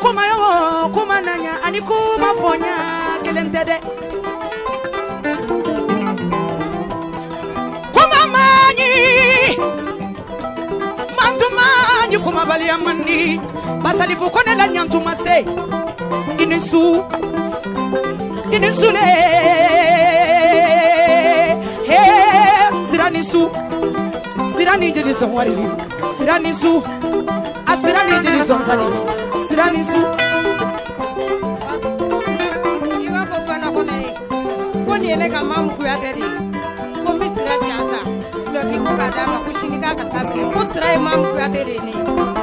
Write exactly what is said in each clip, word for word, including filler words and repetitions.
kuma yo kuma nanya ani kuma fonya kelentede kuma mani mantuma kuma bali amani basali fukone la nyantuma se inisu inisule he siranisu sirani jeni somwari siranisu asirani jeni somsani siranisu iwa fofana kone koni ele kama mkuyatedi komi sira jansa loki ko kadama kushini ka katabele ko sira imam kuyatedi ni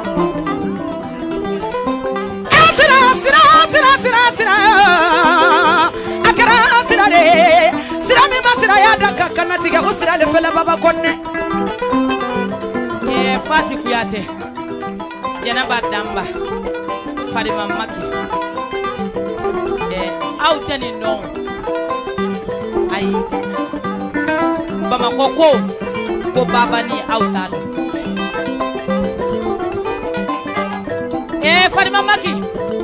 sira sira sira sira sira akara sira de sira mi masira ya daka kanatiga usira le fela baba konne e fati kuyate Janaba Damba Fadima Maki eh outani no ai Bamako ko ko baba ni outalo eh Fadima Maki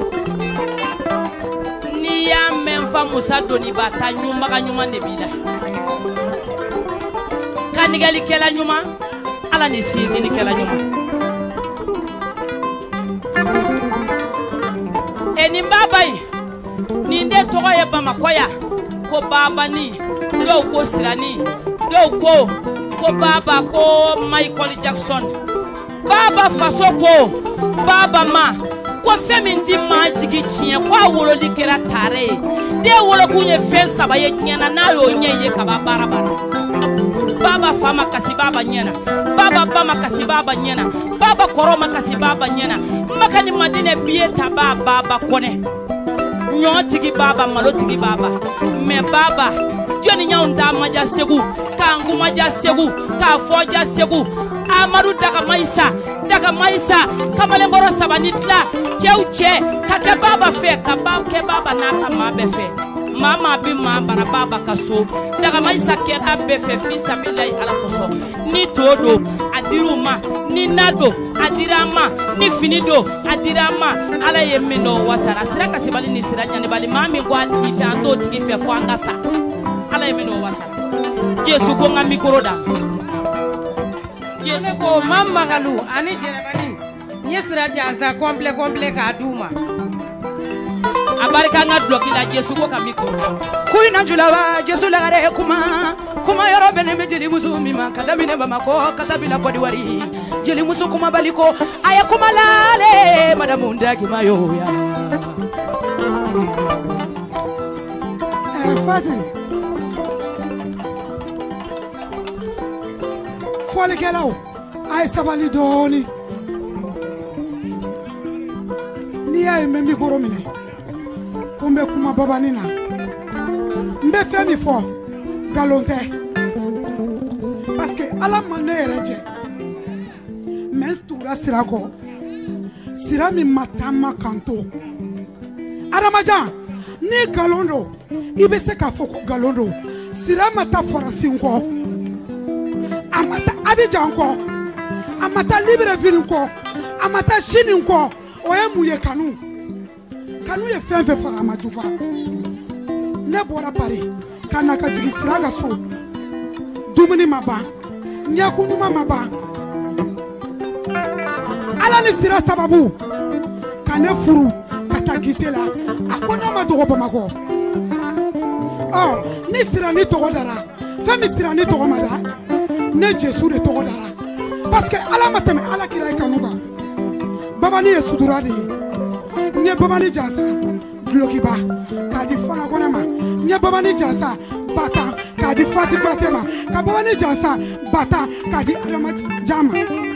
ni ya memfa Musa doni bata nyuma ka nyuma ne bila kanigali kela nyuma ala ni sizi ni kela nyuma eni baba yi ni nde togo ye Bamakoya ko baba ni do ko sirani do ko ko baba ko Michael Jackson baba faso ko baba ma ko femi ndi ma jigi chie ko awolo di kera tare de wolo ku ye fen saba ye nyana na yo nye ye ka baba bara baba fama kasi baba nyana baba bama kasi baba nyana baba koroma kasi baba nyana makani madine biye taba baba kone nyotigi baba malotigi baba me baba joni nyaunda maja segu kangu maja segu ka foja segu amaru daga maisa daga maisa kamale moro sabanitla cheuche kake baba fe ka baba ke baba na ka mabe fe mama bi ma bara baba kaso daga maisa ke abbe fe fisa billahi ala koso ni todo adiruma ni nado adirama ni finido adirama ala yemeno wasara sira kasibali ni sira nyane bali mami gwati fe ando tigi fe fo angasa ala yemeno wasara Jesu ko nga mikoro da Jesu ko mama galu ani jerebani ni sira janza komple komple ka duma abarika nga bloki la Jesu ko ka mikoro kuina julawa Jesu la gare kuma kuma yoro bene me jeli musu mi makala mine Bamako katabila ko diwari jeli musu kuma baliko aya kuma lale madamu ndaki mayo ya eh fati fole kelao ay sabali doni ni ay me mikoro mine kumbe kuma baba nina mbe femi fo galonte parce que ala mane reje mestura sirako sirami matama kanto aramaja ni galondo ibe se ka foko galondo sirama ta faransinko amata Abidjan ko amata Libreville ko amata Chine ko oye muye kanu kanu ye fɛn fɛn faga majufa ne bɔra Paris kana ka jigi sira ka so dumuni ma ban ɲɛkuɲuman ma ban ala ni sira sababu ka ne furu ka taa gise la a ko ne ma dogo Bamako ɔ ni sira ni tɔgɔ dara fɛn min sira ni tɔgɔ ma da ne Jesu de tɔgɔ dara parce que ala ma tɛmɛ ala kira ye kanu kan babani ye sutura de ye nye babani jansa glokiba ka di fana kone ma nye babani jansa bata ka di fati bate ma ka babani jansa bata ka di adama jama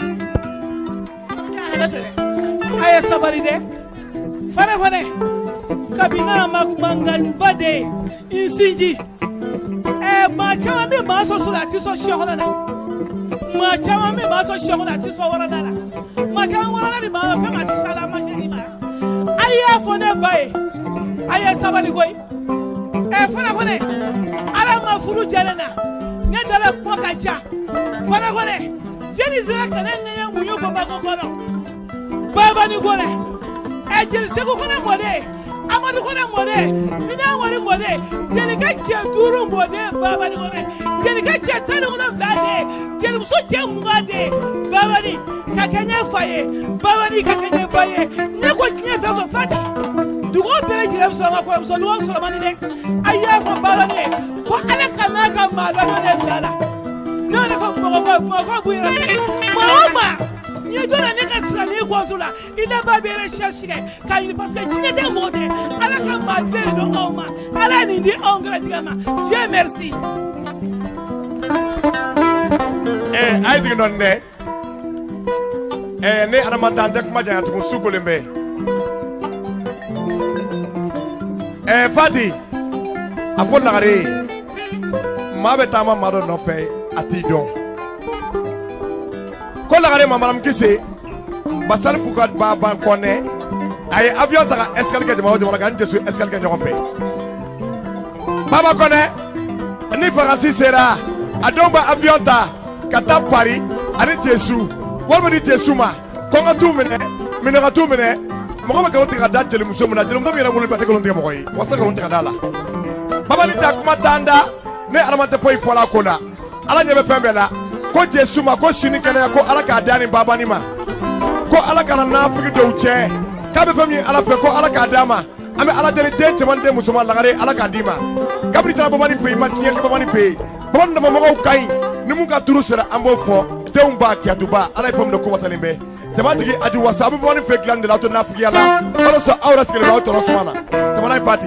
aye sabari de fana kone kabina makmangan bade insinji e ma chama mi ma so sura ti so shehona na ma chama mi ma so shehona ti so wara na ma chama wara na ma fa ma ti sala ma sheni ma aye fone bae aye sabali koy e fana kone ala ma furu jelena ne dala ko ka ja fana kone jeni zira kana ngaya munyo baba ko kono baba ni gore e ajel seko kona mode amadu kona mode mina wari mode jelika che duru mode baba ni mode jelika che tanu na vlade jelu so che mugade baba ni kakanya faye baba ni kakanya faye ne ko kinya fa fa fati dugo bele jira so ma ko so no so mani de ayya ko baba ni ko ala kana ka ma do ne dala no ne ko ko ko ko bu yara mama ni do na ne ka sira ni ko zula ina ba be recherche ka ni parce que ni de mode ala ka ma de do oma ala ni di ongre digama Dieu merci eh ay dig non ne eh ne ana matante kuma janya tu sukulembe eh Fati afon lagare ma be tama maro no fe ati don ko lagare mamaram kisse basal fukat baba kone ay avion ta escale ke jama jama kan jesu escale ke ñoko fe baba kone ni farasi sera adomba avion ta kata Paris ani jesu wala ni jesu ma ko nga tu mene mene nga tu mene mo ko ka tika da jeli muso mena jeli muso mi ngul pate ko lonte mo koy wasa ko lonte dala baba ni ta kuma tanda ne aramante foy fola ko na ala nyebe fembela ko jesu ma ko shini kana ko ala ka dani baba ni ma ko ala kana na figi do che ka be fami ala fe ko ala ka dama ame ala jeli de chemande muso ma lagare ala ka dima kabri ta baba ni fe ma chien baba ni fe baba na mo ko kay ni mu ka turu sera ambo fo deumba kiatuba ala fam no ko wasalimbe jamatigi adi wasabu boni fe glande la to nafigi ala olo so awra skele ba to rosmana tamana Fati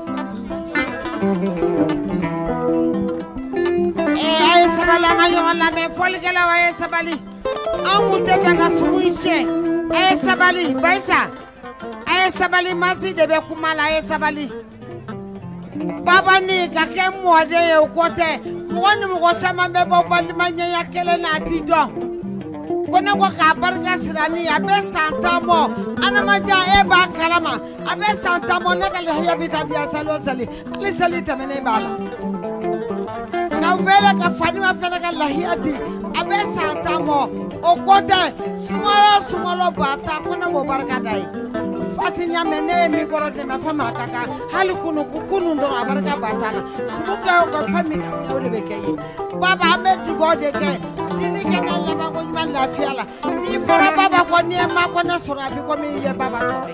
eh ay sabala ngayo la me folgela wa ay sabali amu debe ga suiche ay sabali baisa ay sabali masi debe kumala ay sabali baba ni ka ke mode e kote woni mo ko chama be bo bali manya ya kele na tido kone ko ka barga sirani abe santamo ana maja e ba kalama abe santamo ne kale ya bita dia salo sali ali sali tamene bala ka vele ka fani ma fene ka lahiya di abe santamo o kote sumalo sumalo bata kone mo barga dai Fati nyamene mi goro de ma fama kaka hali kunu kunu ndo abarka batana subuka ko fami ka wole bekeyi baba amed go de ke sini ke na la ba ko nyama la fiala ni fora baba ko ni ma ko na sora bi ko mi ye baba sora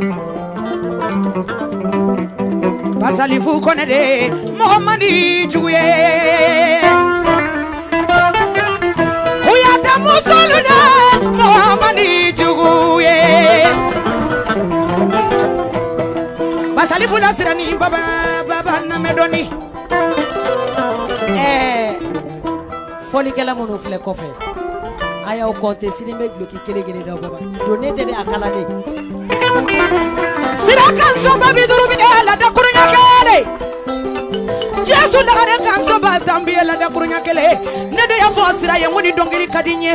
basali fu ko ne de Muhammadi juye kuyata musuluna Muhammadi juye basali fu la sirani baba baba na medoni eh foli kala mono fle kofe aya o konte sinime bloki kele gele da baba donne de akala de sira kan so babi duru bi la da kurunya kele jesu la gare kan so ba tambi la da kurunya kele ne de ya fo sira ye ngoni dongiri kadinye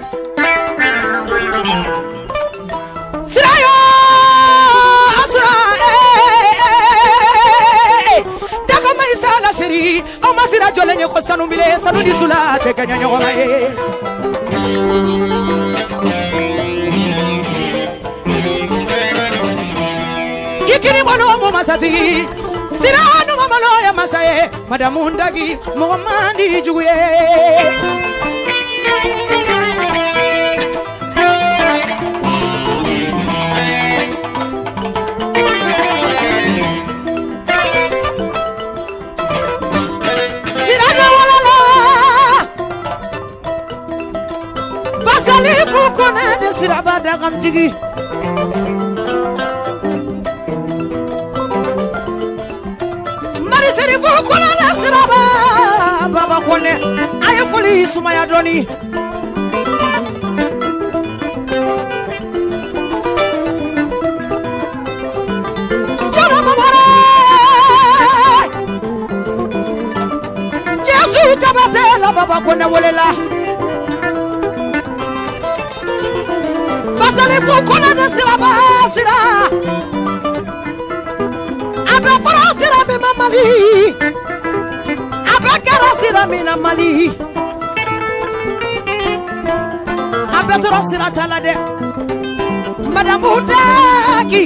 sira yo asra daga mai sala shiri o masira jole nye ko sanu bile sanu di sula te kanya nyo mai yikini bono mo masati sira no mamalo ya masaye madamu ndagi mo mandi juye kone de siraba da gamtigi mari sirifu kone de siraba baba kone aye foli sumaya doni jara mamare jesu jabate la baba kone wolela basali fu kona de siraba sira abe fara sira be mamali abe kara sira be na mali abe tora sira tala de Madame Udaki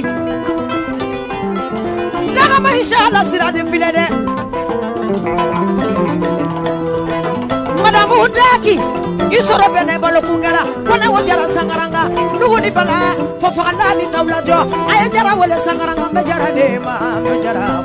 Daga maisha la sira de filede Madame Udaki Isoro bene balo kungara kona wajara sangaranga nugu ni bala fofala ni tawlajo aya jara wala sangaranga mejara de ma mejara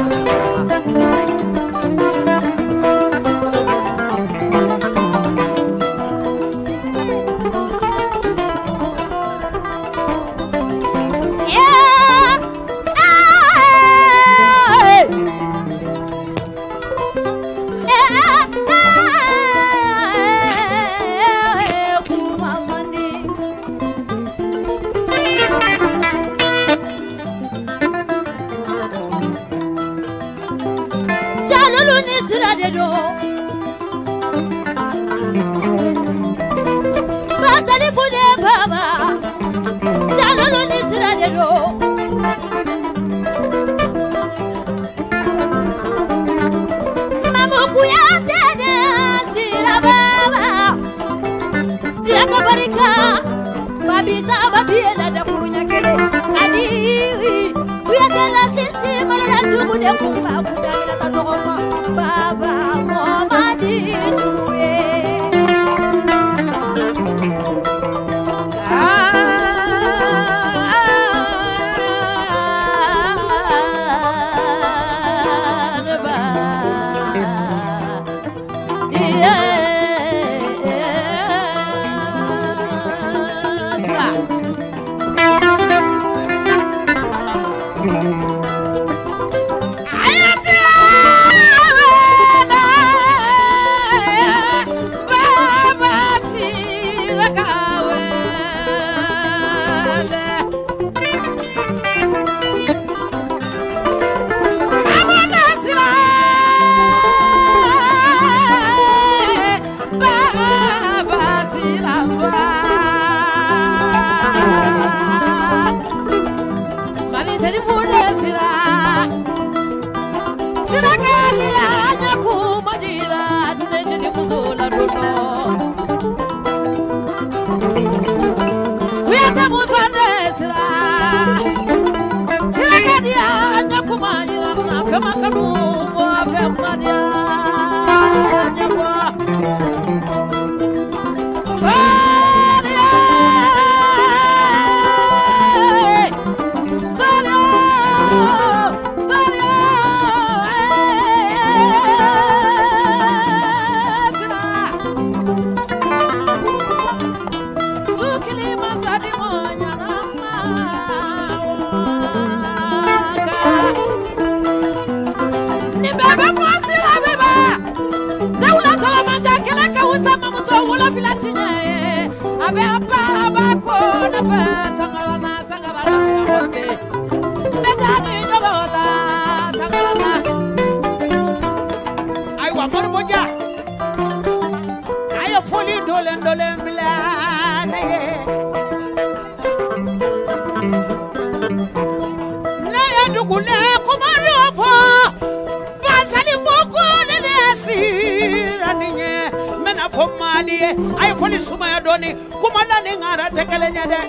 ay foli suma ya doni kuma na ni ngara tekele nyade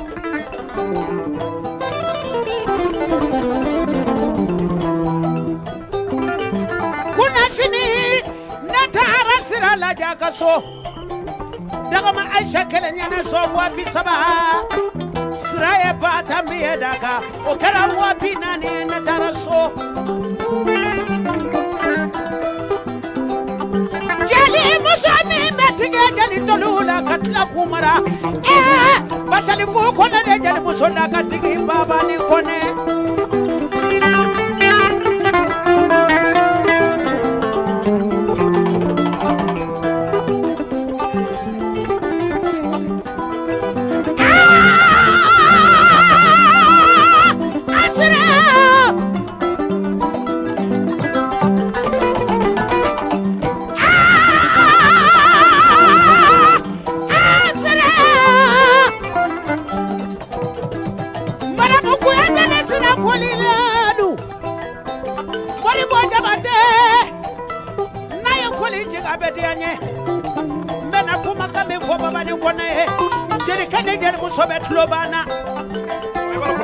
kuna sini natara sira la jaka so daga ma aisha kele nyane so wa bisaba sira e bata mi daga o kara wa binani natara so jeli musami metige jeli tolula katla kumara eh basali fu kona de jeli musona katigi baba ni kone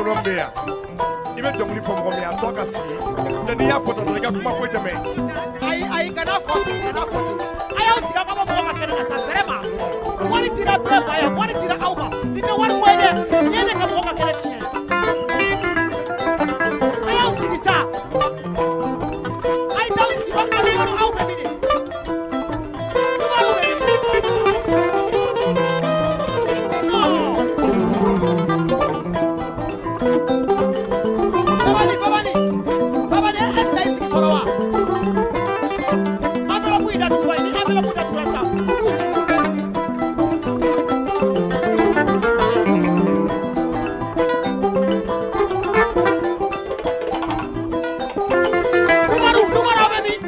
balimaw bɛ yan i bɛ dɔnkili fɔ mɔgɔ min a tɔ ka sigi nka n'i y'a fɔ tan dɔrɔn i ka kuma foyi tɛ mɛn. ayi ayi kana fɔ ten kana fɔ ten a y'aw sigi aw ka bɔ mɔgɔ ka kɛnɛ na sa vraiment wari dira bɛɛ ma yan wari dira aw ma nin tɛ wari ko ye dɛ nin ye ne ka mɔgɔ ka kɛnɛ tiɲɛ a y'aw sigi sa a ye t'aw sigi aw bɛ yɔrɔ aw bɛ min de tubabu bɛ min babani babani babani e tɛ i sigi fɔlɔ wa enveloppe yi datugu ni enveloppe datugura sa Umaru Umaru bɛ min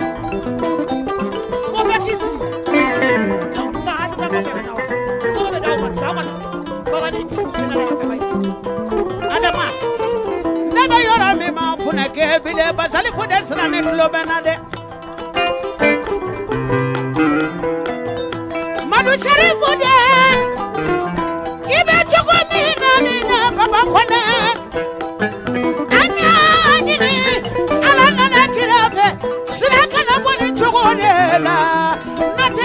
ko bɛɛ k'i sigi sa a tɛ taa kɔfɛ bɛ na wa kɔfɛ bɛ d'aw ma sa aw ka na babani k'i sigi bɛ na kɔfɛ ba ye Adama ne bɛ yɔrɔ min ma funɛkɛ bile basali fo de sira ne tulo bɛ na dɛ Madu Sharifu de i bɛ cogo min na ni ne baba kɔnɛ an y'a ɲini Ala nana kira fɛ sira kana bɔ ni cogo de la n'o tɛ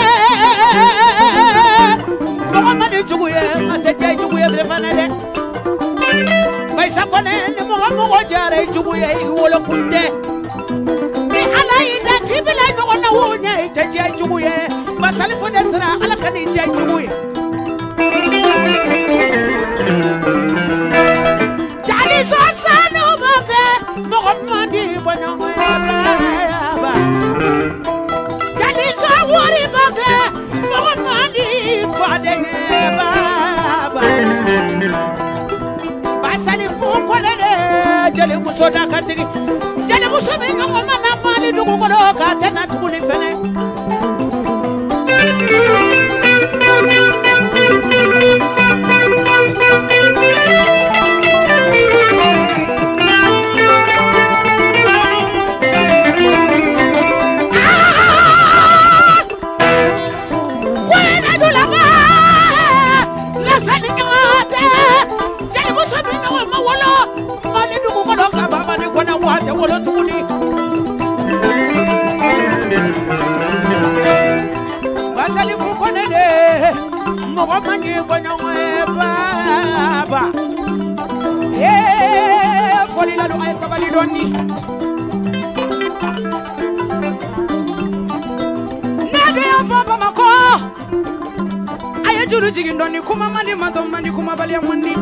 mɔgɔ ma ni jugu ye a tɛ diya i jugu ye bilen fana dɛ Bayisa kɔnɛ ni mɔgɔ mɔgɔ diyara i jugu ye i wolokun tɛ ni Ala y'i da k'i bila ɲɔgɔn na o ɲɛ i tɛ diya i jugu ye basali fo de sira Ala ka n'i diya i jugu ye jali sɔ sanu ma fɛ mɔgɔ man di bɔ ɲɔgɔn ye ba jali sɔ wari ma fɛ mɔgɔ man di faden ye ba basali fo kɔnɛ de jeli muso da ka tigi jeli muso bɛ ɲɔgɔn ma na mali dugu kɔnɔ k'a tɛ na tuguni fɛnɛ basali fo kɔnɛ de mɔgɔ man di bɔ ɲɔgɔn ye baba ee fɔli la don a ye sabali dɔɔni ne de y'a fɔ Bamakɔ a ye juru jigin dɔɔni kuma man di matɔ man di kumabaliya man di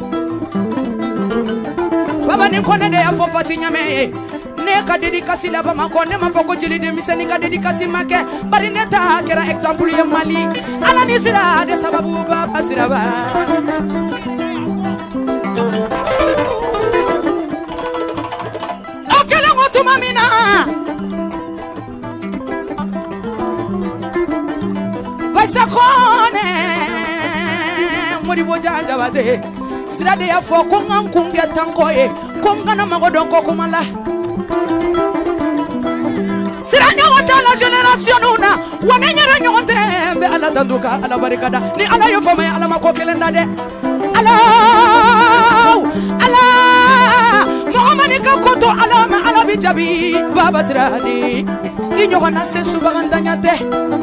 baba ni kɔnɛ de y'a fɔ Fati Ɲame ye ne ka dédicace la Bamakɔ ne ma fɔ ko jeli denmisɛnnin ka dédicace ma kɛ bari ne ta kɛra exemple ye Mali Ala ni sira de sababu baba siraba o kɛlen ko tuma min na Bayisa Kɔnɛ Modibo Jabate sira de y'a fɔ ko n ka n kun kɛ tanko ye ko n kana mago dɔn ko kuma la sira ɲɔgɔn t'a la génération na wa ne ɲɛrɛ ɲɔgɔn tɛ n bɛ Ala tanto ka Ala barikada ni Ala ye fama ye Ala ma ko kelen da dɛ Ala Ala mɔgɔ ma n'i ka ko to Ala ma Ala bi jaabi baba sira ni i ɲɔgɔn na se subahantanya tɛ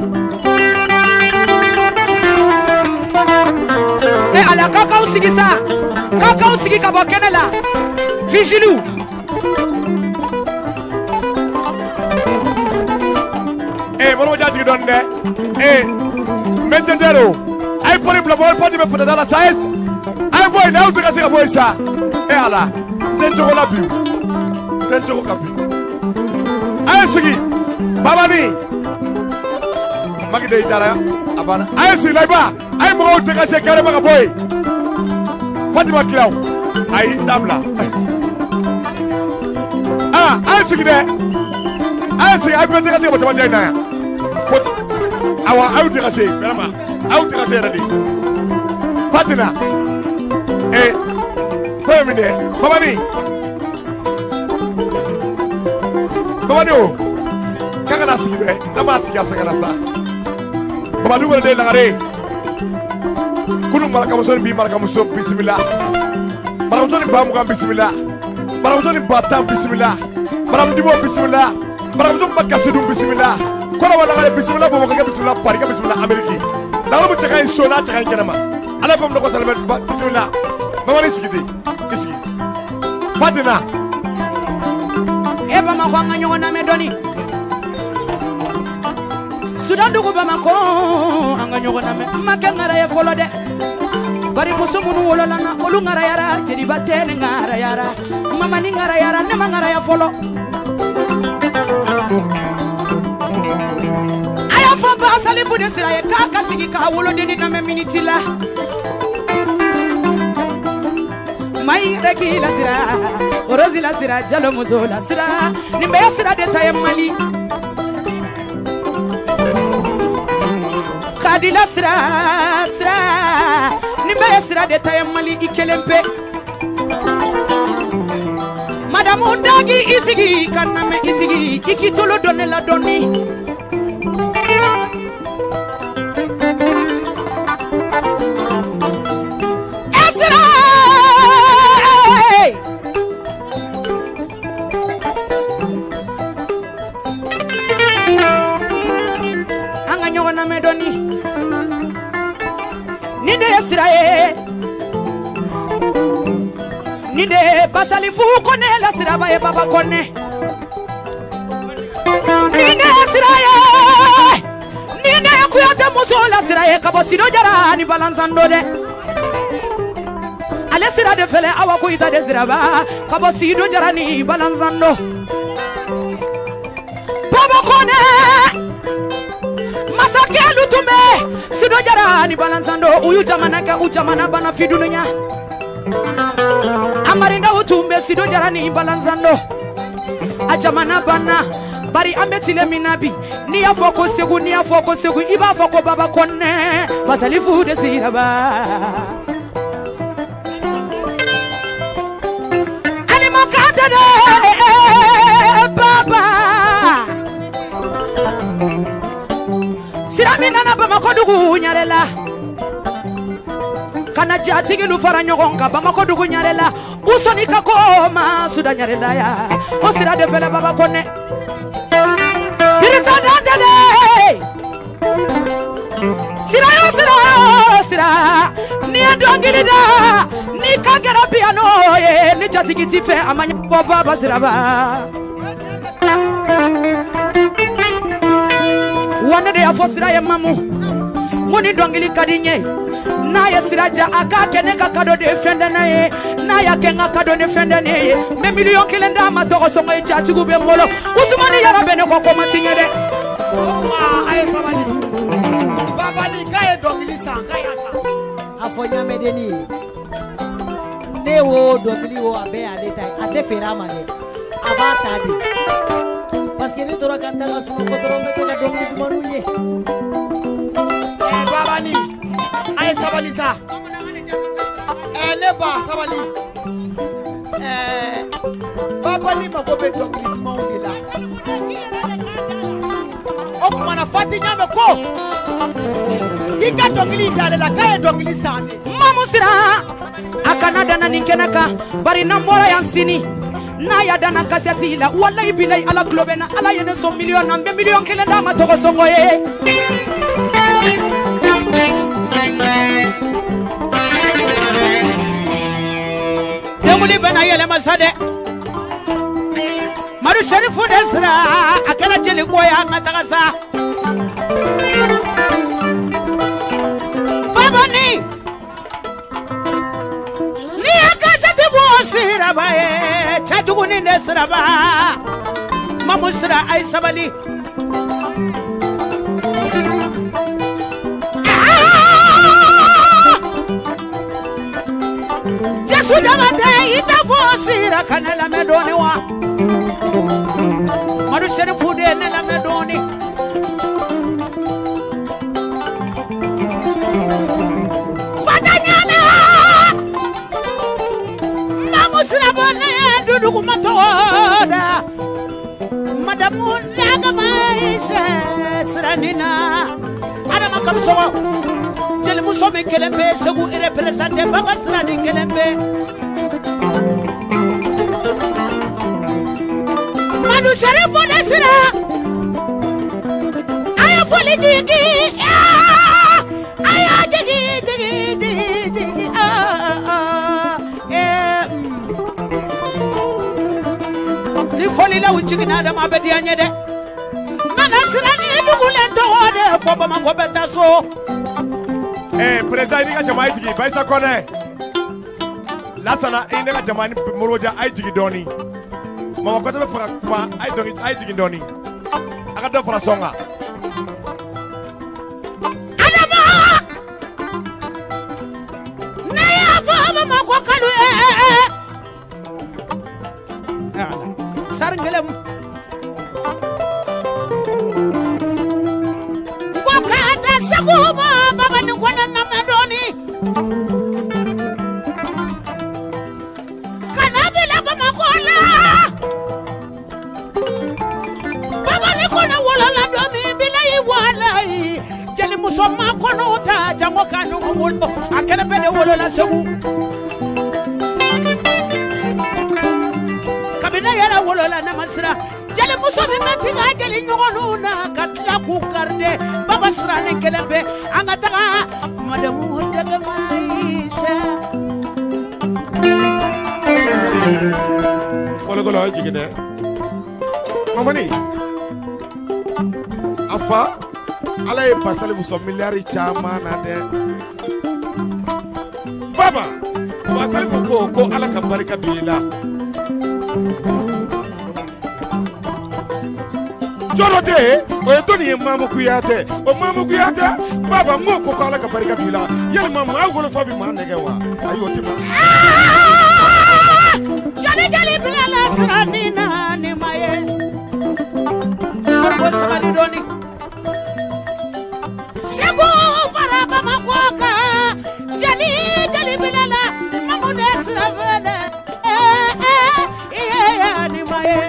e Ala k'a k'aw sigi sa k'a k'aw sigi ka bɔ kɛnɛ la vigile Eh, Moro Jati don de. Eh, Mentendero. Ai fori bla boy fodi be fodi dala sais. Ai boy na utu kasi ka boy sa. Eh ala. Den to la biu. Den to ka biu. Ai sigi. Baba ni. Magi de dara abana. Ai sigi lai ba. Ai mo utu kasi kare ma ka boy. Fatima Kilaw. Ai tabla. Ah, ai sigi de. Ai sigi ai pe kasi ka botama jay na. Awa aw de kase vraiment aw de kase radi Fatina eh femine babani babani o kaga na sigi be na ma sigi asa kana sa babani ko de lagare kunu maraka muso bi maraka muso bismillah baramuso ni bamugan bisimila baramuso ni batan bisimila baramudibo bisimila baramuso makasidu bisimila kola wala kale bisimila bo ko bisimila parika bisimila ameriki dawo bu taka sona taka kenama ala fam ko salbe bisimila bamari sigidi isigi fatina e bama ko nga nyona me doni sudan dugu bama ko nga nyona me makangara ya folo de bari muso munu wolola na olu ngara yara jeri batene ngara yara mama ni ngara yara ne ngara ya folo aya fo ba sali fu de sira ye ka ka sigi ka wolo de ni na me minute la mai reki la sira orozi la sira jalo muso la sira ni me sira de taye mali kadi la sira sira ni me sira de taye mali ikelempe madame Dagi isigi kaname isigi ikitolo donne la donni esra anga nyona me donni ni de esra e nide basali fu kone la siraba e baba kone nide siraye nide kuyate muso la siraye kabo sido jara ni balanzando de ale sira de fele awa ko ita de siraba kabo sido jara ni balanzando baba kone masake lutumbe sido jara ni balanzando uyu jamana ka u jamana bana fidunya amarinda utumbe sido jarani balanzando ajamana bana bari ambetile minabi ni afoko segu ni afoko segu iba afoko baba konne basalifu de siraba ani makata de baba siramina na bama kodugu nyarela kana jatigi lu fara nyogon ka bamako dugu nyarela usoni ka koma suda nyarela ya osira de fele baba konne dirisa dadele sira yo sira sira ni adongilida ni kagera piano ye ni jatigi tife amanya baba basira ba wana de afosira ya mamu moni dongili kadinye na ya siraja aka kene ka kado de fende na ye na ya kenga kado de fende ne ye me million kilenda ma to songo e chati gube molo usmani yara bene ko ko matinye de wa ay sabali baba ni kay dogili sa kay asa afonya medeni ne wo dogili wo abe ale tay ate fera mane abata de parce que ni tora kanda la sunu ko toro me to la dogili dumanu ye eh baba ni ay sabali sa eh ne ba sabali eh baba ni mako be dogili mo ngila o kuma na fati nyame ko kika dogili dale la kay dogili sane mamusira akana dana ninkenaka bari nambora yansini na ya dana kaseti la wallahi bilay ala globena ala yene so million na be million kele ndama to songo ye demuli bana yele masade maru sharifu desra akala jeli ko ya ngatakasa baba ni ni akaseti bosira bae chatugu ni desra ba mamusra ay sabali Sujamate ita fosira kanela medoni wa Madu sherifu de nela medoni Fatanyana Mamusira bone dudu kumatoda Madamu laga maisha sranina Ada makamso Jeli muso me kelembe sebu represente baba srani kelembe Madu Sharifo Nasira Aya foli jigi Aya jigi jigi jigi jigi Ni foli la wujigi na da mabedi anye de Manasira ni dugule to de fo ba mako beta so Eh président ni ka jama jigi Baisa Kone Lasana ine ka jama ni moroja ay jigi doni Mama ko be fara kuma ay doni ay jigi doni Aka do fara songa Adama Na ya fo ba mako kalu eh Sarngelem Ngokata saguma baba ni kwana na medoni Kanabila baba kola Baba ni kona wala la domi bila yi wala yi Jeli musoma kono ta jango kanu ngulbo akene pede wala la sagu Kabina yara wala la namasra Jeli muso bi metinga jeli nyogonu na katla ku karde baba srane kelembe anga taga madamu daga maisha Folo golo jigi de Mamani Afa ala e pasale bu so milliard chama na de Baba pasale ko ko ala ka barika bila Jorote o etoni mamu kuyate o mamu kuyate baba ngoko ko ala ka barika bila yel mamu agolo fabi ma nege wa ayo tima Jali jali bila la sramina ni maye Ko sabali doni Sego para baba koka Jali jali bila la mamu desravele eh eh eh ni maye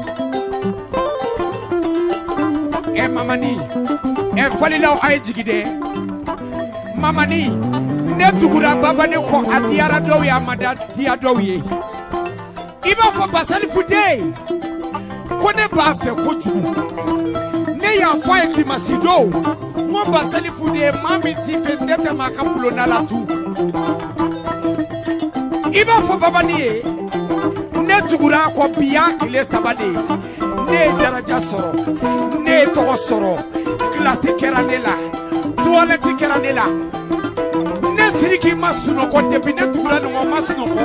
E mamani e falila ay jigide mamani ne tugura baba ne ko adiara do ya mada dia do ye iba fo basali fude ko ne ba fe ko ju ne ya fa e masido mo basali fude mami ti fe tete makambulo na la tu iba fo baba ni ne tugura ko biya kile sabade ne daraja soro ne to soro classe keranela toilette keranela ne siriki masuno ko debi ne tugura no masuno ko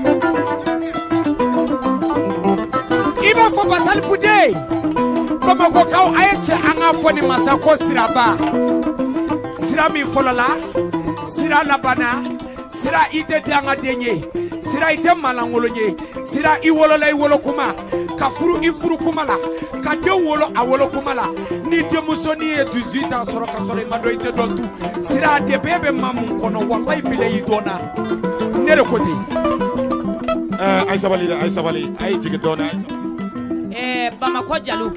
iba fo basal fude bama ko kaw ayete anga fo ni masako siraba sirami folola sira labana sira ide danga denye sira ite malangolonye sira iwolola iwolo kuma kafuru ifuru kumala kade wolo awolo kumala ni demuso ni e dix-huit ans soro kasoro mado ite doltu sira de bebe mamun kono wallahi bile yidona nere koti eh Aisha Bali Aisha Bali ay jigi dona Aisha eh Bamako Jalu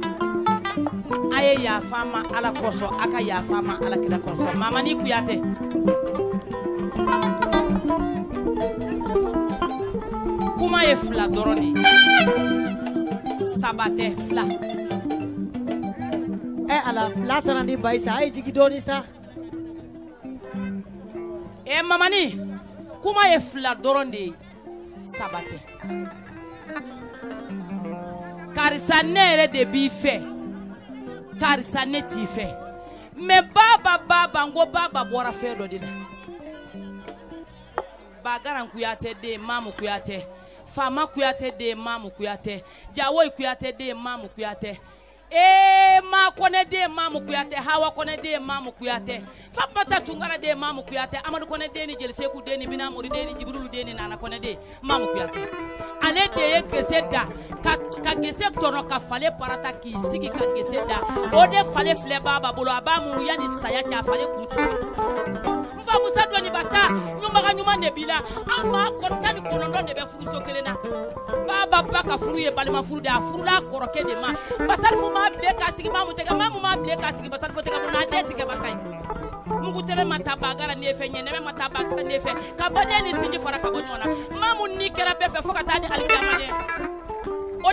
aye ya fama ala koso aka ya fama ala kida koso mama ni kuyate kuma ye fla doroni sabate fla eh ala la sarandi Baisa ay jigi doni sa eh mamani kuma ye fla doroni sabate karisa nere de bi fe karisa ne ti fe me baba baba ngo baba bora fe do dina bagaran kuyate de mamu kuyate fama kuyate de mamu kuyate jawo kuyate de mamu kuyate eh ma kone de mamu kuyate hawa kone de mamu kuyate fapata tungara de mamu kuyate amadu kone de ni jelse ku de ni bina muri de ni jibrulu de ni nana kone de mamu kuyate ale de ye gese da ka ka gese tono ka fale parata ki sigi ka gese da o de fale fle baba bolo abamu yani saya cha fale kuntu mfa musa doni bata nyumba ka nyuma ne bila ama kontani konondo de be furu sokelena baba baka furu ye balima furu da furu la koroke de ma basal fu ma bile ka sigi mamu tega mamu ma bile ka sigi basal fu tega na de tike barkai mungu tebe mata bagara nefe nyene mata bagara nefe ka bade ni sigi fara ka bonyona mamu ni kera be fe foka tadi alkiyama ne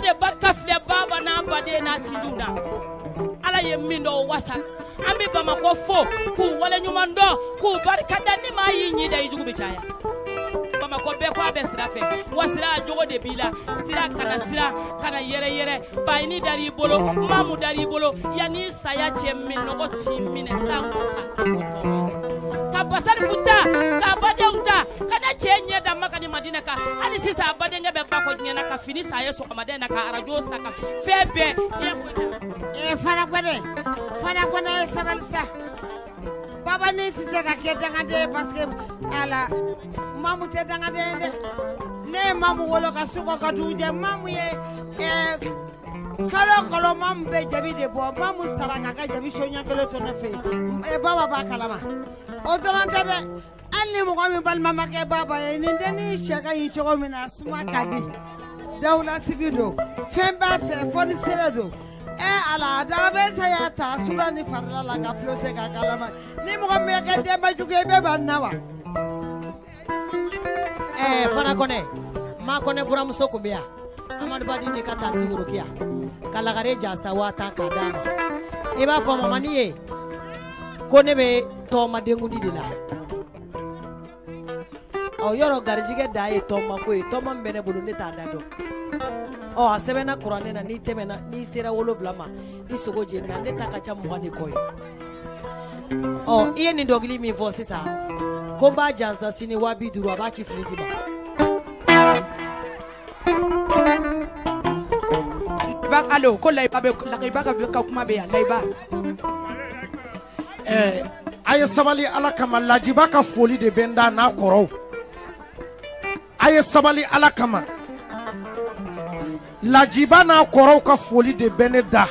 de barka filɛ baba n'a baden n'a sindiw na ala ye min dɔ o wasa an bɛ Bamako fo k'u waleɲuman dɔn k'u barika da ni maa y'i ɲi da i jugu bɛ caya Bamako bɛɛ ko a bɛ sira fɛ wa sira a jogo de b'i la sira kana sira kana yɛrɛ yɛrɛ bayini dar'i bolo mamu dar'i bolo yanni saya cɛ minɔgɔ t'i minɛ sanko ka basali futa ka badenw ta kana cɛ ɲɛ da Maka ni Madina kan hali sisan a badenkɛ bɛ ba kɔ ɲɛna ka fini san ye sɔgɔmaden na ka arajo san ka fɛn bɛɛ diɲɛ foyi t'a la. ee Fana Kone Fana Kone ye sabali sa baba ni tɛ se ka kɛ dangaden ye parce que ala mamu tɛ dangaden ye dɛ ne ye mamu wolo ka sogo ka dugu jɛ mamu ye ɛɛ kalo kalo mamu bɛ jabi de bɔ mamu sara k'a ka jabi soɲɛ kelen to ne fɛ yen ee baba b'a kalama o dɔrɔn tɛ dɛ hali ni mɔgɔ min balima ma kɛ baba ye nin denni cɛ ka ɲi cogo min na suma ka di dawulatigi don fɛn b'a fɛ fɔnisere don ee ala daga bɛ saya ta sura ni farila la ka flotte k'a kalama ni mɔgɔ min kɛ denbajugu ye i bɛ ban na wa. Eh, Fana Kone, ma Kone buramuso kun bɛ yan Amadu Badi ni ka tanti Worokiya ka lagare jasa waa tan k'a d'a ma i b'a fɔ mamani ye ko ne bɛ tɔɔma denkundi de la ɔ yɔrɔ garijɛgɛ da ye tɔɔma ko ye tɔɔma min bɛ ne bolo ne t'a da dɔn ɔ a sɛbɛnna kuranɛ na n'i tɛmɛna n'i sera wolonwula ma i sogo jeni na ne ta ka ca mugan de kɔ ye ɔ i ye nin dɔnkili min fɔ sisan ko n b'a jansa sini waa bi duuru a b'a ci Filinti ma. Layiba alo ko Layiba bɛ Layiba ka kuma bɛ yan Layiba. ɛɛ a ye sabali ala kama Lajiba ka foli de bɛ n da n'a kɔrɔw a ye sabali ala kama Lajiba n'a kɔrɔw ka foli de bɛ ne da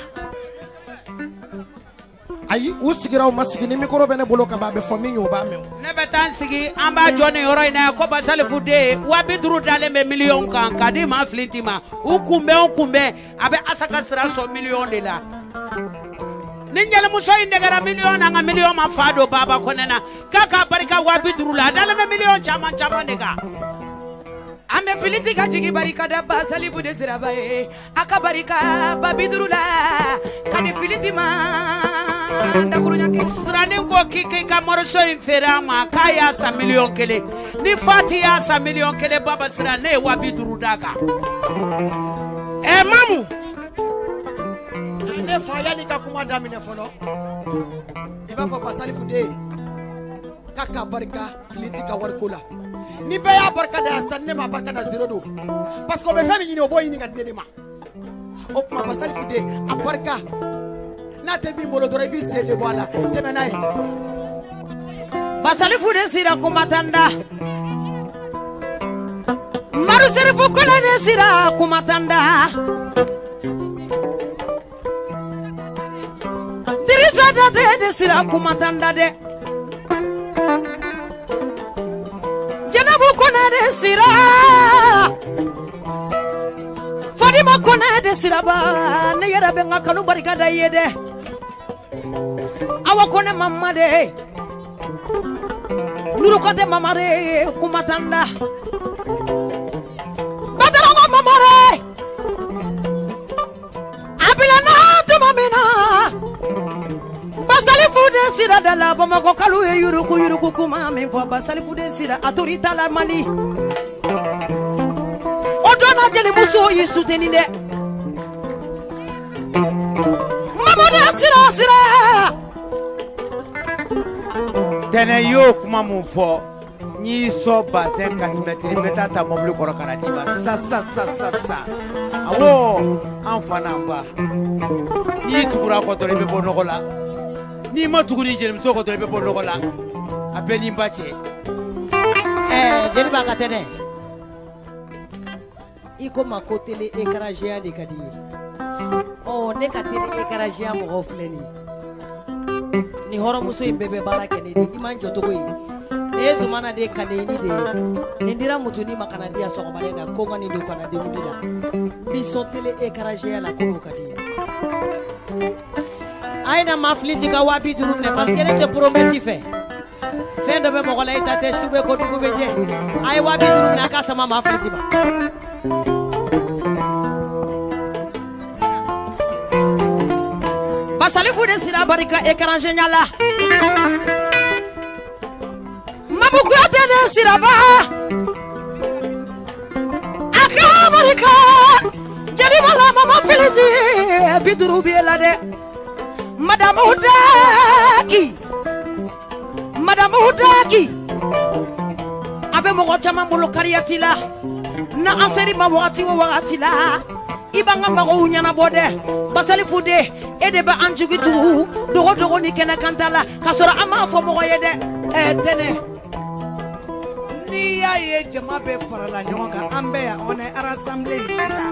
ayi u sigira u ma sigi ni mikoro bɛ ne bolo ka ban a bɛ fɔ min ye o b'a mɛn. Ne bɛ taa n sigi an b'a jɔ nin yɔrɔ in na ko Basalifu den wa bi duuru dalen bɛ miliyɔn kan k'a di maa Filinti ma u kunbɛn o kunbɛn a bɛ Asaka sira sɔrɔ miliyɔn de la ni ɲɛlimuso in dɛgɛra miliyɔn na n ka miliyɔn ma fa don Baba Kone na k'a k'a barika wa bi duuru la a dalen bɛ miliyɔn caman caman de kan. An bɛ Filinti ka jigi barika da Basalifu de siraba ye a ka barika ba bi duuru la ka di Filinti ma. Sirani ko k'i k'i ka moriso in feere a ma k'a y'a san miliyɔn kelen ni Fati y'a san miliyɔn kelen Baba Sira ne ye wa bi duuru d'a kan. ɛɛ mamu ne fa yanni ka kuma daminɛ fɔlɔ i b'a fɔ Basalifu den k'a ka barika Filinti ka wariko la ni bɛɛ y'a barika da yan sisan ne ma barika da zero don parce que o bɛ fɛn min ɲini o b'o ɲini ka di ne de ma o tuma Basalifu den a barika n'a tɛ min bolo dɔrɔn i b'i sen de bɔ a la tɛmɛ n'a ye. Basalifu de sira kumatanda Maru Serifu Kone de sira kumatanda Dirisa Date de sira kumatanda de Janabu Kone de sira Fadima Kone de sira ba ne yɛrɛ bɛ n ka kanu barika da i ye dɛ Awa Kone mama de Nuru Kante mama de kumatanda Badarango mama de Abilana tuma mina Basalifu de sira da la Bamako kalu ye yuruku yuruku kuma min fɔ Basalifu de sira a tori ta la Mali o donna jelimuso y'i soutenir dɛ mama de sira sira tɛnɛ y'o kuma mun fɔ n y'i sɔn bazɛn katimɛtiri n bɛ taa ta mɔbili kɔrɔ ka na d'i ma sa sa sa sa sa awɔ an fa n'an ba n'i tugura kɔ dɔrɔn i bɛ bɔ nɔgɔ la n'i ma tugu ni jelimuso kɔ dɔrɔn i bɛ bɔ nɔgɔ la a bɛɛ n'i ba cɛ. ɛɛ jeliba ka tɛnɛ i ko ma ko télé écrasé de ka di ye ɔ ne ka télé écrasé mɔgɔw filɛ nin ye ni hɔrɔnmuso in bɛɛ bɛ baara kɛ ne de i man jɔ cogo ye ne ye Zumana de kaneni de ye nin dira mutuni ma kana di yan sɔgɔmada in na ko n ka nin don kana denkundi la n b'i sɔn télé écrasé la ko ka di ye a ye na maa Filinti ka waa bi duuru minɛ parce que ne tɛ promesse fɛ fɛn dɔ bɛ mɔgɔ la i ta tɛ su bɛ ko dugu bɛ jɛ a ye waa bi duuru minɛ a k'a sama maa Filinti ma. Basalifu de sira barika écran génial là. Mabuku atene sira ba. Aka barika. Jadi mala mama filiti biduru biela de. Madame Udaki. Madame Udaki. Abe mo chama mbolo kariati la. Na anseri ma wati wo wati la. Ibanga mago nyana bode. Basalifu de edeba anjugi turu dogo dogo ni kena kantala kasora ama fo mo yede e tene ni ya ye jama be farala nyonga ambe ya on est rassemblés ici là.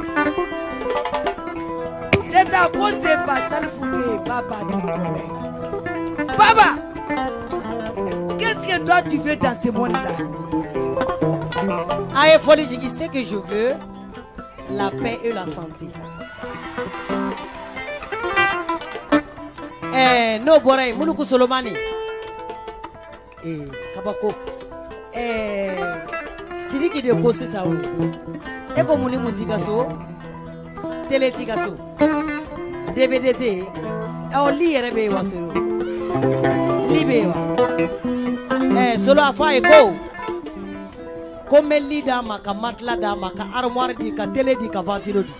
C'est à cause de Basalifu de Baba de Baba, qu'est-ce que toi tu veux dans ce monde là? Aïe folie jigi, ce que je veux, la paix et la santé. Eh, no boray, Mouloukou Solomani. Eh, Kabako. Eh, Siriki de Kossi Sao. Eko Mouni Moutigaso. Télé Tigaso. D V D T. Eh, li Rebe Wasuru. Libewa. Eh, solo afa eko. Comme li dama, ka matla dama, ka armoire di, ka télé di, ka ventilo di.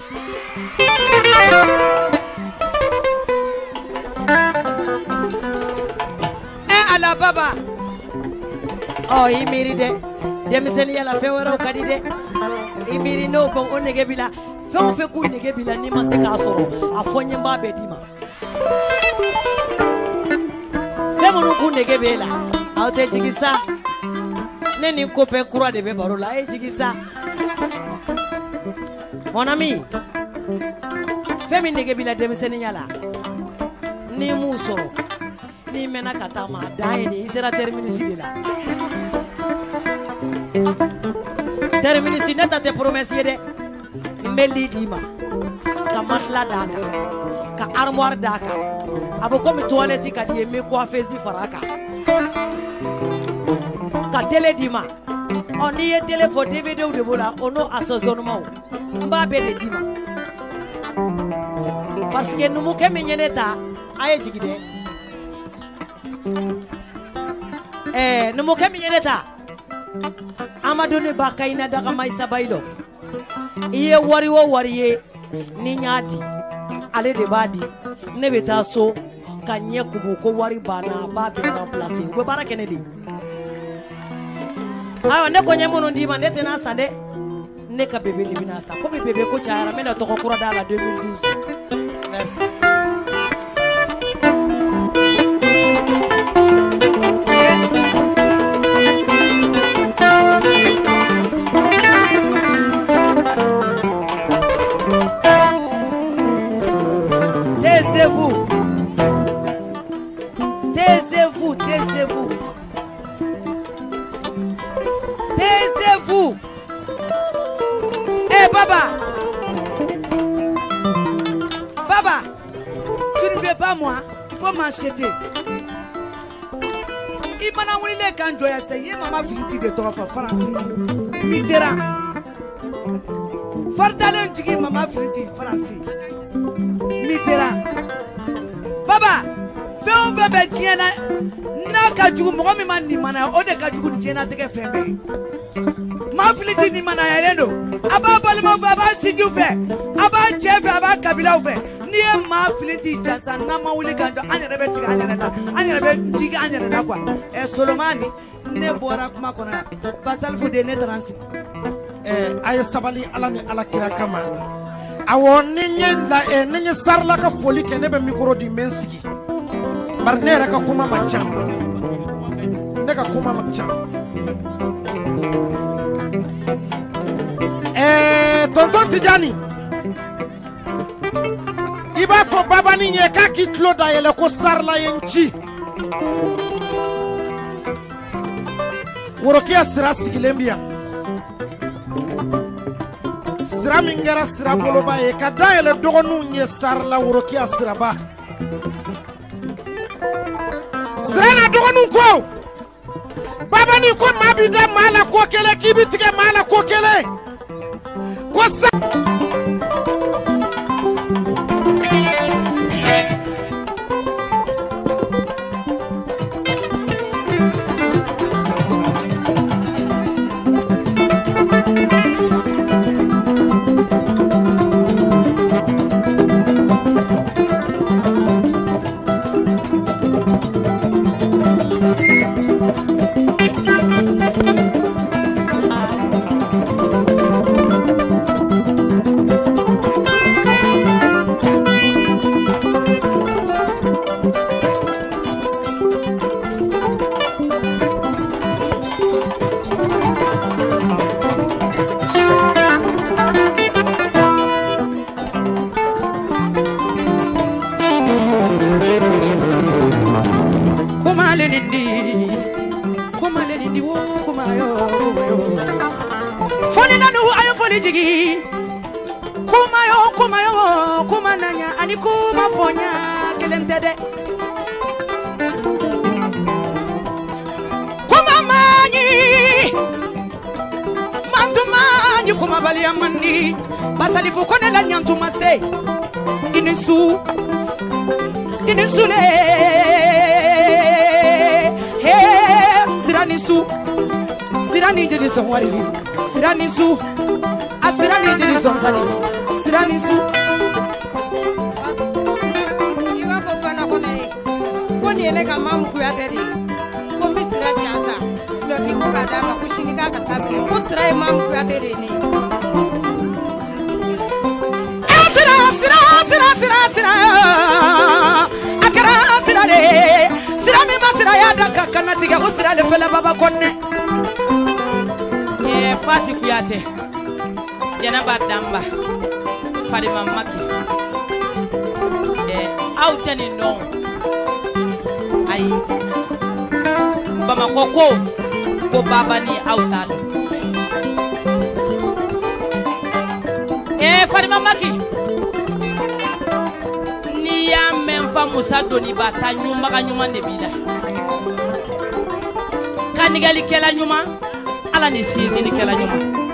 Eh, ala baba. Oh, il mérite. Demiseni yala fe wero kadide. Il mérite no bon on nege bila. Fe on fe ku nege bila ni ma se ka soro. Afonye mba be dima. Fe mo ku nege bila. Aote jigisa. Neni kope kura de be barola e jigisa. Mon ami. Fe mi nege bila demiseni yala. Ni mu soro. Ni mena katama dae ni isera terminus de la. Terminus neta te promesse de meli dima. Ka matla daka. Ka armoire daka. Abo comme toilette ka di me coiffeuse faraka. Ka télé dima. On y est téléphone D V D ou de bola ono assaisonnement. Mba be de dima. Parce que nous mo kemi nyeneta aye jigide. Eh, nous mo kemi nyeneta. Amadou Bakaina daga maïsa bailo. Iye wari wo wari ni nyadi. Ale de badi. Ne beta so. Kanye kubu ko wari bana ba be remplacer. Ube bara Kennedy. Awa ne konye mono ndima ndete na sande. Ne ka bebe ni binasa. Ko bebe ko chara mena to ko kura dala deux mille douze. Merci. Taisez-vous. Taisez-vous, taisez-vous. Taisez-vous. Eh, Baba. Baba, tu ne veux pas moi, il faut m'acheter. Il m'a envoyé les canjois, il m'a fait de toi, Francis. Mitterrand. Fartalen, tu dis, maman, fait Francis. Mitterrand. Baba, fais un peu de tienne. N'a qu'à jouer, moi, je m'en dis, mana, on est qu'à jouer, tienne, à te faire. Ma fille dit, mana, elle est là. Aba, balma, aba, si tu fais. Aba, chef, aba, kabila, fait. Ni ma fille dit, Jansan, n'a pas voulu quand on est rebelle, on est là. On est rebelle, diga, on est là, quoi. Et Solomani, ne boira comme Makona. Basalifu de Netransi. Eh, aye sabali ala ni ala kira kama. Awo ninye la e ninye sarla ka foli ke nebe mikoro di mensigi. Bar ne raka kuma macam. Ne ka kuma macam. Eh, tonton Tidjani. Iba fo baba ni nye ka kitlo da yele ko sarla yenchi. Worokia sira sigilembia. Sira mingera sira boloba e kada ele dogonu nye sarla worokia sira ba. Sira na dogonu ko. Baba ni ko mabida mala ko kele kibitige mala ko kele. Ko sa kuma yo kuma nanya ani kuma fonya kelentede kuma mani mantumanyi kuma bali amani basali fukone la nyantuma se inisu inisule he siranisu sirani jeni sonwari siranisu asirani jeni sonsani siranisu iba fo fana kone koni ele ka mam ku yatedi ko misira jasa lo ki ko kada ma ku shini ka katabi ko sira mam ku yatedi ni asira asira asira asira asira akara asira de sira mi masira ya daka kanati ga usira le fela baba konne e fati kuyate Janaba Damba Farima Maki eh out any no ai Bamako ko ko baba ni outal eh Farima Maki ni ya memfa Musa doni bata nyuma ga nyuma ne bila kanigali kela nyuma ala ni sizi ni kela nyuma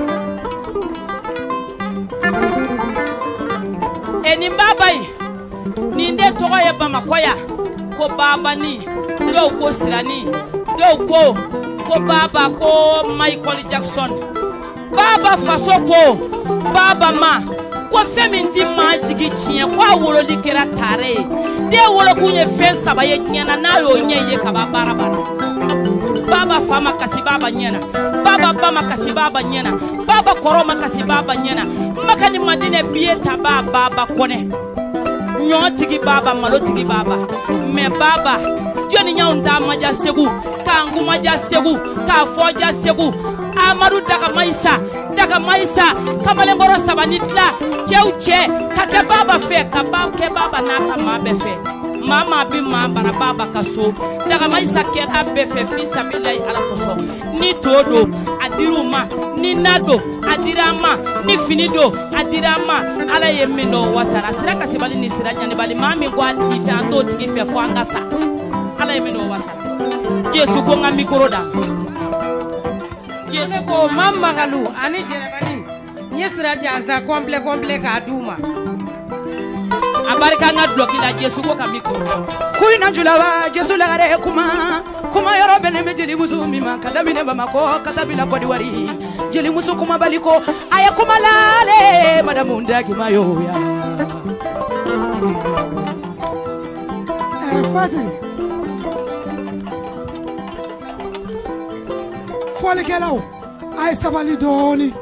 eni babai ni nde togo ye Bamakoya ko baba ni do ko sirani do ko ko baba ko Michael Jackson baba faso ko baba ma ko femi ndi ma jigi chie ko awolo dikera tare de wolo kunye fen saba ye nyana na yo nye ye ka baba bara baba fama kasi baba nyana baba bama kasi baba nyana baba koroma kasi baba nyana makani madine bieta baba baba kone nyotigi baba malotigi baba me baba joni nyaunda maja segu kangu maja segu ka foja segu amaru daga maisa daga maisa kamale ngoro sabanitla cheuche kake baba fe ka baba ke baba na ka mabe fe mama bi ma bara baba kaso daga maisa ke abbe fe fi sabilai ala koso ni todo adiruma ni nado adirama ni finido adirama ala yemino wasara sira kasibali ni sira nyane bali mami gwati fe ando tigi fe fo angasa ala yemino wasara Jesu ko ngami koroda Jesu ko mamma galu ani jerebani nyesira jansa komple komple ka duma abarika nga blokila Jesu ko kami koroda kuina julawa Jesu la gare kuma kuma yoro bene me jeli musu mima kadamine Bamako katabila kodi wari jeli musu kuma baliko aya kuma lale madamu ndaki mayo ya eh fati fole kelao ay sabali doni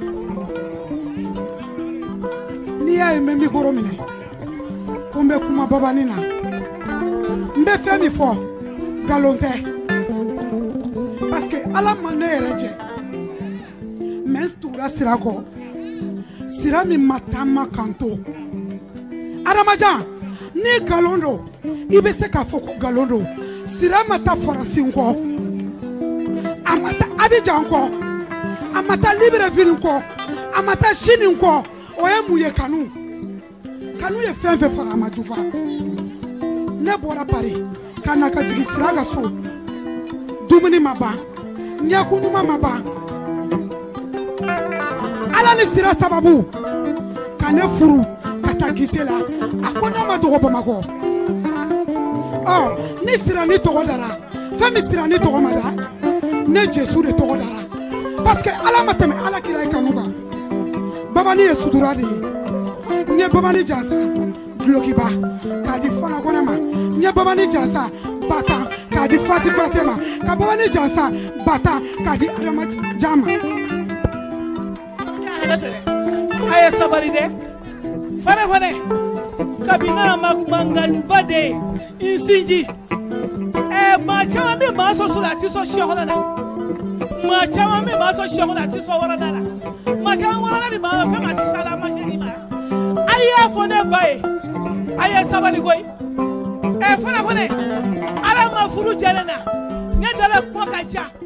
ni ay memi koro mine kumbe kuma baba nina mbe femi fo galonte parce que ala mane reje men stura sirako sirami matama kanto aramaja ni galondo ibe se ka foko galondo sirama ta farasi nko amata Abidjan ko amata Libreville ko amata Chine ko oye muye kanu kanu ye fɛn fɛn fara ma jufa ne bɔra Paris kana ka jigi sira ka so dumuni ma ban ɲɛkunuma ma ban ala ni sira sababu ka ne furu ka taa gise la a ko ne ma dogo Bamakɔ ɔ ni sira ni tɔgɔ dara fɛn min sira ni tɔgɔ ma da ne Jesu de tɔgɔ dara parce que ala ma tɛmɛ ala kira ye kanu kan babani ye sutura de ye n ye babani jansa dulokiba k'a di fana kɔnɛ ma n ye babani jansa batan k'a di fati batɛ ma ka babani jansa batan k'a di adama jan ma a ye sabali dɛ fane fane kabini ma mankanba de n sinji ɛ maa caman bɛ maa sɔn sɔrɔ a tɛ sɔn siyɛ kɔnɔ na maa caman bɛ maa sɔn siyɛ kɔnɔ a tɛ sɔn wɔrɔna la maa caman wɔrɔna ni maa fɛn maa tɛ s'a la a ma se ni ma a y'a fɔ ne ba ye a ye sabali koyi ɛ fane fane ala ma furu jɛ ne na ne dalen kuma ka ca.